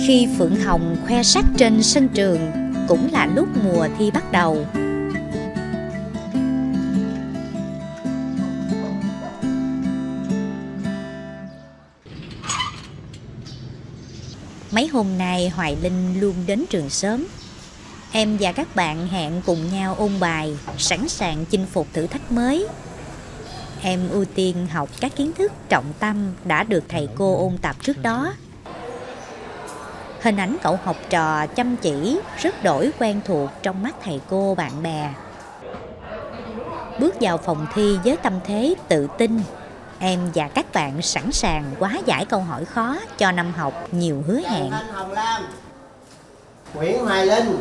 Khi phượng hồng khoe sắc trên sân trường, cũng là lúc mùa thi bắt đầu. Mấy hôm nay Hoài Linh luôn đến trường sớm. Em và các bạn hẹn cùng nhau ôn bài, sẵn sàng chinh phục thử thách mới. Em ưu tiên học các kiến thức trọng tâm đã được thầy cô ôn tập trước đó. Hình ảnh cậu học trò chăm chỉ, rất đổi quen thuộc trong mắt thầy cô bạn bè. Bước vào phòng thi với tâm thế tự tin, em và các bạn sẵn sàng hóa giải câu hỏi khó cho năm học nhiều hứa hẹn. Hồng Lam, Nguyễn Hoài Linh.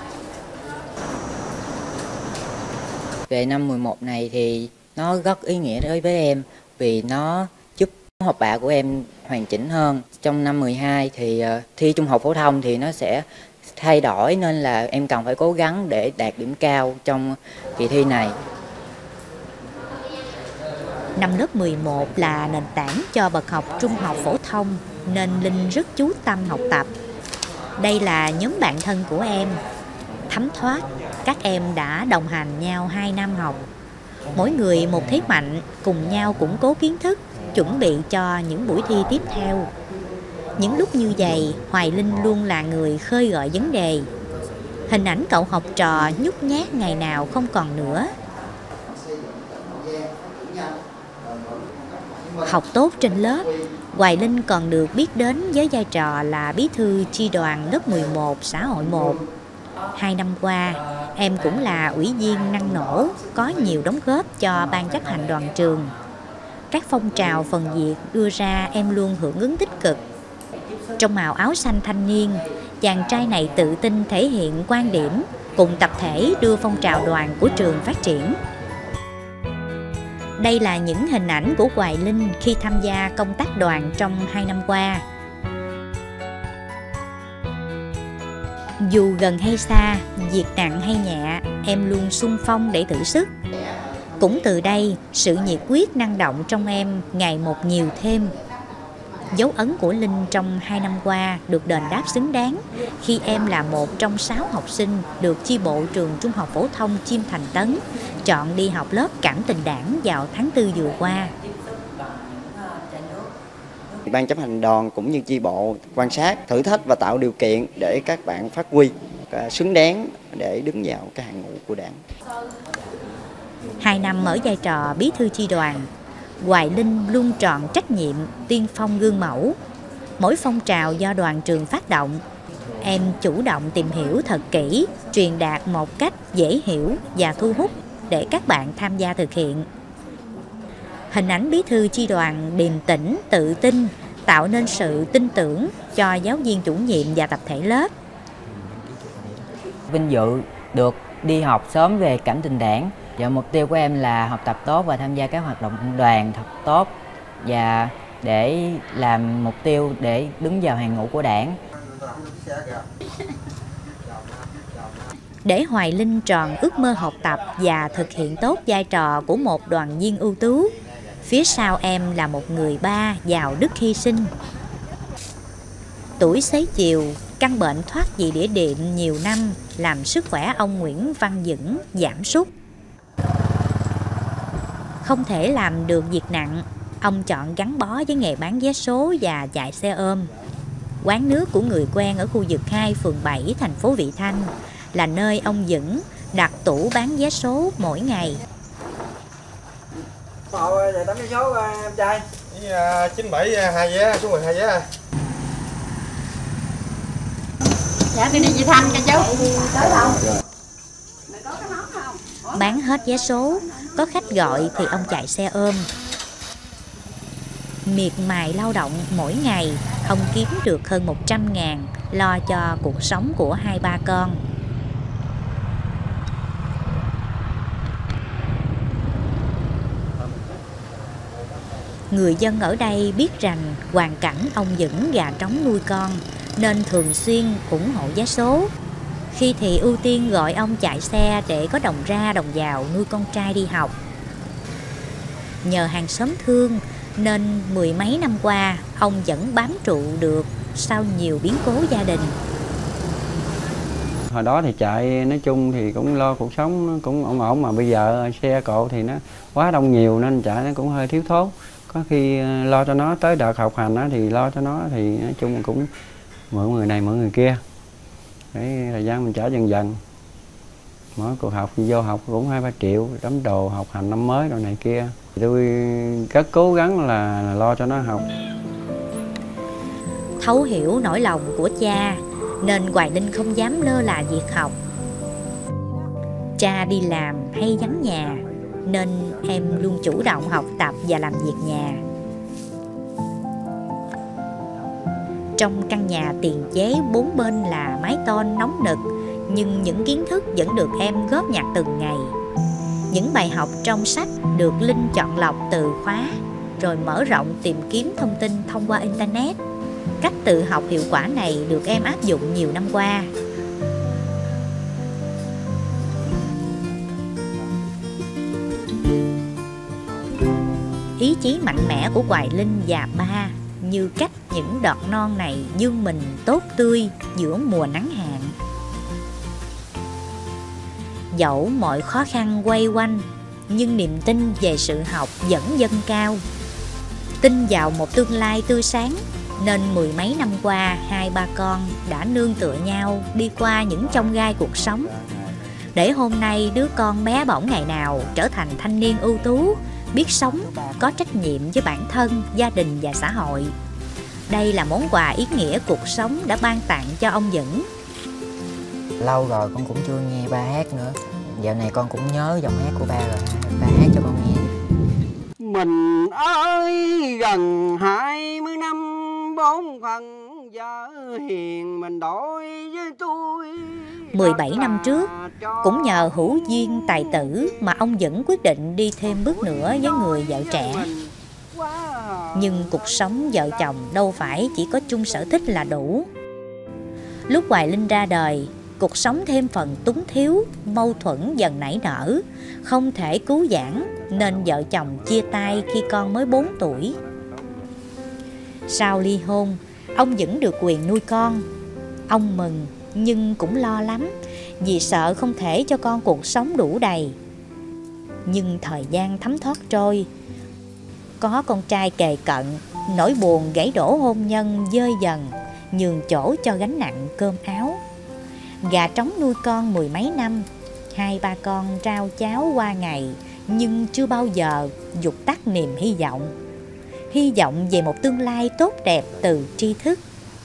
Về năm 11 này thì nó rất ý nghĩa đối với em vì nó giúp học bạ của em hoàn chỉnh hơn. Trong năm 12 thì thi trung học phổ thông thì nó sẽ thay đổi nên là em cần phải cố gắng để đạt điểm cao trong kỳ thi này. Năm lớp 11 là nền tảng cho bậc học trung học phổ thông nên Linh rất chú tâm học tập. Đây là nhóm bạn thân của em. Thấm thoát, các em đã đồng hành nhau 2 năm học. Mỗi người một thế mạnh, cùng nhau củng cố kiến thức, chuẩn bị cho những buổi thi tiếp theo. Những lúc như vậy, Hoài Linh luôn là người khơi gợi vấn đề. Hình ảnh cậu học trò nhút nhát ngày nào không còn nữa. Học tốt trên lớp, Hoài Linh còn được biết đến với vai trò là bí thư chi đoàn lớp 11 xã hội 1. 2 năm qua, em cũng là ủy viên năng nổ, có nhiều đóng góp cho ban chấp hành đoàn trường. Các phong trào phần việc đưa ra em luôn hưởng ứng tích cực. Trong màu áo xanh thanh niên, chàng trai này tự tin thể hiện quan điểm, cùng tập thể đưa phong trào đoàn của trường phát triển. Đây là những hình ảnh của Hoài Linh khi tham gia công tác đoàn trong 2 năm qua. Dù gần hay xa, việc nặng hay nhẹ, em luôn xung phong để thử sức. Cũng từ đây, sự nhiệt huyết năng động trong em ngày một nhiều thêm. Dấu ấn của Linh trong 2 năm qua được đền đáp xứng đáng khi em là một trong 6 học sinh được chi bộ trường trung học phổ thông Chim Thành Tấn chọn đi học lớp Cảm Tình Đảng vào tháng 4 vừa qua. Ban chấp hành đoàn cũng như chi bộ quan sát, thử thách và tạo điều kiện để các bạn phát huy xứng đáng để đứng vào cái hàng ngũ của Đảng. 2 năm ở vai trò bí thư chi đoàn, Hoài Linh luôn trọn trách nhiệm tiên phong gương mẫu. Mỗi phong trào do đoàn trường phát động, em chủ động tìm hiểu thật kỹ, truyền đạt một cách dễ hiểu và thu hút để các bạn tham gia thực hiện. Hình ảnh bí thư chi đoàn điềm tĩnh, tự tin, tạo nên sự tin tưởng cho giáo viên chủ nhiệm và tập thể lớp. Vinh dự được đi học sớm về Cảm Tình Đảng. Và mục tiêu của em là học tập tốt và tham gia các hoạt động đoàn thật tốt và để làm mục tiêu để đứng vào hàng ngũ của Đảng. Để Hoài Linh tròn ước mơ học tập và thực hiện tốt vai trò của một đoàn viên ưu tú, phía sau em là một người ba giàu đức hy sinh. Tuổi xế chiều, căn bệnh thoát vị đĩa đệm nhiều năm làm sức khỏe ông Nguyễn Văn Dững giảm sút. Không thể làm được việc nặng, ông chọn gắn bó với nghề bán vé số và chạy xe ôm. Quán nước của người quen ở khu vực 2, phường 7, thành phố Vị Thanh là nơi ông Dững đặt tủ bán vé số mỗi ngày. Rồi tấm vé số em trai. 97 2 vé, số 12 vé. Dạ đi Vị Thanh cho cháu. Tới đâu? Bán hết vé số, có khách gọi thì ông chạy xe ôm. Miệt mài lao động mỗi ngày, ông kiếm được hơn 100.000 lo cho cuộc sống của 2-3 con. Người dân ở đây biết rằng hoàn cảnh ông Dững gà trống nuôi con nên thường xuyên ủng hộ vé số. Khi thì ưu tiên gọi ông chạy xe để có đồng ra đồng vào nuôi con trai đi học. Nhờ hàng xóm thương nên 10 mấy năm qua ông vẫn bám trụ được sau nhiều biến cố gia đình. Hồi đó thì chạy nói chung thì cũng lo cuộc sống nó cũng ổn ổn, mà bây giờ xe cộ thì nó quá đông nhiều nên chạy nó cũng hơi thiếu thốn. Có khi lo cho nó tới đợt học hành đó thì lo cho nó thì nói chung cũng mượn người này mượn người kia. Để thời gian mình trả dần dần. Mỗi cuộc học vô học cũng 2-3 triệu, đóng đồ học hành năm mới rồi này kia. Tôi rất cố gắng là lo cho nó học. Thấu hiểu nỗi lòng của cha nên Hoài Linh không dám lơ là việc học. Cha đi làm hay vắng nhà nên em luôn chủ động học tập và làm việc nhà. Trong căn nhà tiền chế 4 bên là mái tôn nóng nực, nhưng những kiến thức vẫn được em góp nhặt từng ngày. Những bài học trong sách được Linh chọn lọc từ khóa, rồi mở rộng tìm kiếm thông tin thông qua Internet. Cách tự học hiệu quả này được em áp dụng nhiều năm qua. Ý chí mạnh mẽ của Hoài Linh và ba như cách những đọt non này vươn mình tốt tươi giữa mùa nắng hạn. Dẫu mọi khó khăn quay quanh, nhưng niềm tin về sự học vẫn dâng cao. Tin vào một tương lai tươi sáng, nên 10 mấy năm qua, hai ba con đã nương tựa nhau đi qua những chông gai cuộc sống, để hôm nay đứa con bé bỏng ngày nào trở thành thanh niên ưu tú, biết sống, có trách nhiệm với bản thân, gia đình và xã hội. Đây là món quà ý nghĩa cuộc sống đã ban tặng cho ông Vững. Lâu rồi con cũng chưa nghe ba hát nữa. Dạo này con cũng nhớ giọng hát của ba rồi. Ba hát cho con nghe. Mình ơi gần 20 năm 4 phần vợ hiền mình đổi với tôi. 17 năm trước, cũng nhờ hữu duyên tài tử mà ông vẫn quyết định đi thêm bước nữa với người vợ trẻ. Nhưng cuộc sống vợ chồng đâu phải chỉ có chung sở thích là đủ. Lúc Hoài Linh ra đời, cuộc sống thêm phần túng thiếu, mâu thuẫn dần nảy nở, không thể cứu vãn nên vợ chồng chia tay khi con mới 4 tuổi. Sau ly hôn, ông vẫn được quyền nuôi con. Ông mừng nhưng cũng lo lắm vì sợ không thể cho con cuộc sống đủ đầy. Nhưng thời gian thấm thoát trôi, có con trai kề cận, nỗi buồn gãy đổ hôn nhân dơi dần, nhường chỗ cho gánh nặng cơm áo. Gà trống nuôi con 10 mấy năm, hai ba con rau cháo qua ngày, nhưng chưa bao giờ vụt tắt niềm hy vọng. Hy vọng về một tương lai tốt đẹp từ tri thức.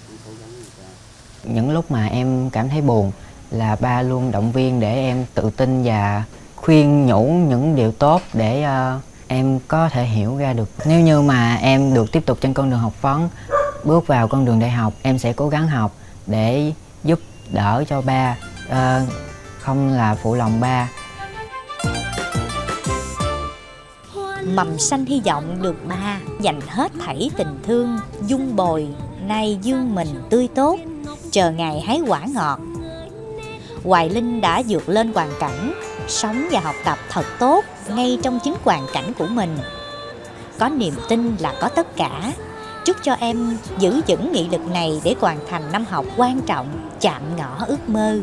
Những lúc mà em cảm thấy buồn là ba luôn động viên để em tự tin và khuyên nhủ những điều tốt để em có thể hiểu ra được. Nếu như mà em được tiếp tục trên con đường học vấn, bước vào con đường đại học, em sẽ cố gắng học để giúp đỡ cho ba, không là phụ lòng ba. Mầm xanh hy vọng được ba dành hết thảy tình thương, dung bồi, nay dương mình tươi tốt, chờ ngày hái quả ngọt. Hoài Linh đã vượt lên hoàn cảnh, sống và học tập thật tốt ngay trong chính hoàn cảnh của mình. Có niềm tin là có tất cả. Chúc cho em giữ vững nghị lực này để hoàn thành năm học quan trọng, chạm ngõ ước mơ.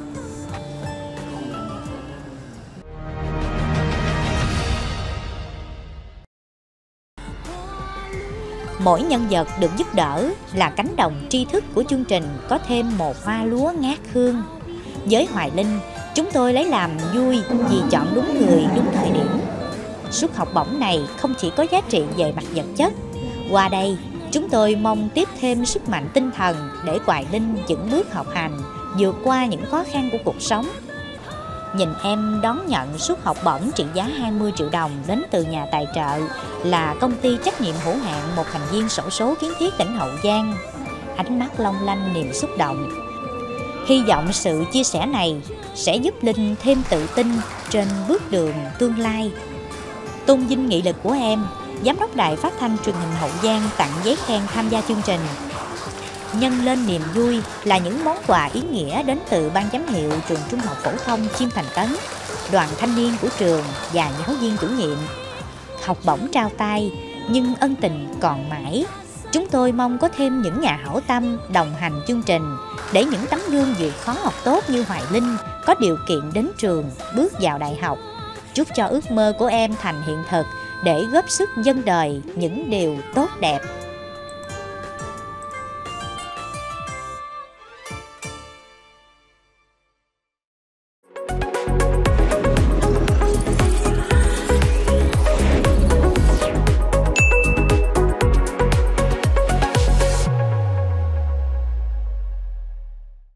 Mỗi nhân vật được giúp đỡ là cánh đồng tri thức của chương trình có thêm một hoa lúa ngát hương. Với Hoài Linh, chúng tôi lấy làm vui vì chọn đúng người, đúng thời điểm. Suất học bổng này không chỉ có giá trị về mặt vật chất. Qua đây, chúng tôi mong tiếp thêm sức mạnh tinh thần để Hoài Linh vững bước học hành, vượt qua những khó khăn của cuộc sống. Nhìn em đón nhận suất học bổng trị giá 20 triệu đồng đến từ nhà tài trợ là công ty trách nhiệm hữu hạn một thành viên xổ số Kiến Thiết tỉnh Hậu Giang. Ánh mắt long lanh niềm xúc động. Hy vọng sự chia sẻ này sẽ giúp Linh thêm tự tin trên bước đường tương lai. Tôn vinh nghị lực của em, Giám đốc Đài Phát thanh Truyền hình Hậu Giang tặng giấy khen tham gia chương trình. Nhân lên niềm vui là những món quà ý nghĩa đến từ Ban giám hiệu trường Trung học phổ thông Chiêm Thành Tấn, đoàn thanh niên của trường và giáo viên chủ nhiệm. Học bổng trao tay nhưng ân tình còn mãi. Chúng tôi mong có thêm những nhà hảo tâm đồng hành chương trình để những tấm gương vượt khó học tốt như Hoài Linh có điều kiện đến trường, bước vào đại học. Chúc cho ước mơ của em thành hiện thực để góp sức dâng đời những điều tốt đẹp.